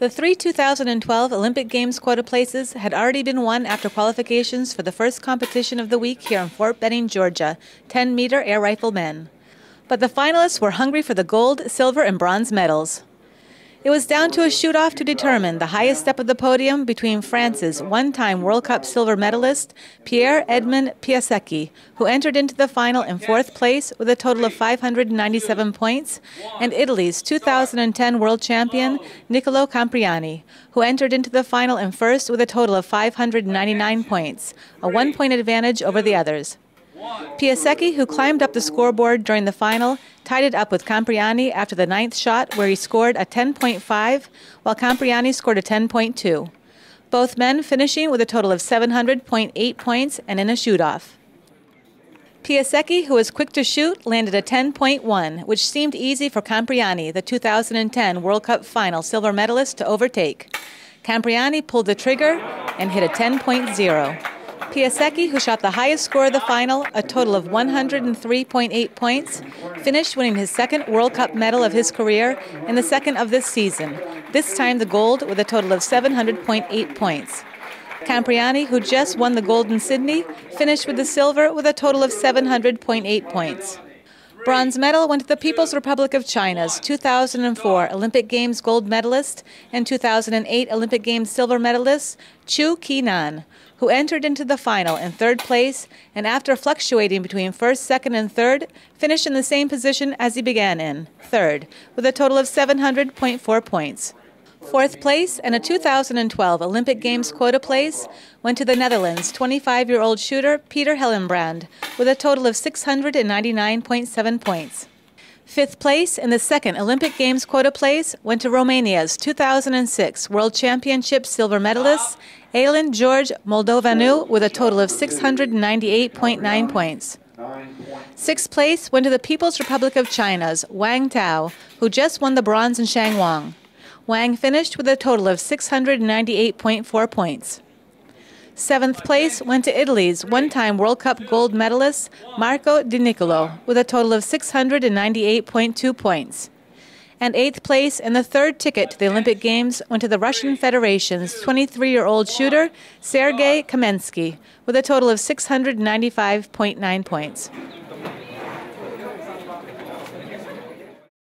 The three 2012 Olympic Games quota places had already been won after qualifications for the first competition of the week here in Fort Benning, Georgia, 10-meter air rifle men. But the finalists were hungry for the gold, silver, and bronze medals. It was down to a shoot-off to determine the highest step of the podium between France's one-time World Cup silver medalist, Pierre Edmond Piasecki, who entered into the final in fourth place with a total of 597 points, and Italy's 2010 world champion, Niccolò Campriani, who entered into the final in first with a total of 599 points, a one-point advantage over the others. Piasecki, who climbed up the scoreboard during the final, tied it up with Campriani after the ninth shot, where he scored a 10.5, while Campriani scored a 10.2. Both men finishing with a total of 700.8 points and in a shoot-off. Piasecki, who was quick to shoot, landed a 10.1, which seemed easy for Campriani, the 2010 World Cup final silver medalist, to overtake. Campriani pulled the trigger and hit a 10.0. Piasecki, who shot the highest score of the final, a total of 103.8 points, finished winning his second World Cup medal of his career and the second of this season, this time the gold with a total of 700.8 points. Campriani, who just won the gold in Sydney, finished with the silver with a total of 700.8 points. Bronze medal went to the People's Republic of China's 2004 Olympic Games gold medalist and 2008 Olympic Games silver medalist, Zhu Qinan, who entered into the final in third place and after fluctuating between first, second, and third, finished in the same position as he began in, third, with a total of 700.4 points. Fourth place and a 2012 Olympic Games quota place went to the Netherlands' 25-year-old shooter Peter Hellenbrand with a total of 699.7 points. Fifth place and the second Olympic Games quota place went to Romania's 2006 World Championship silver medalist Alin Moldoveanu with a total of 698.9 points. Sixth place went to the People's Republic of China's Wang Tao, who just won the bronze in Shangwang. Wang finished with a total of 698.4 points. Seventh place went to Italy's one-time World Cup gold medalist Marco Di Niccolò with a total of 698.2 points. And eighth place and the third ticket to the Olympic Games went to the Russian Federation's 23-year-old shooter Sergey Kamenskiy with a total of 695.9 points.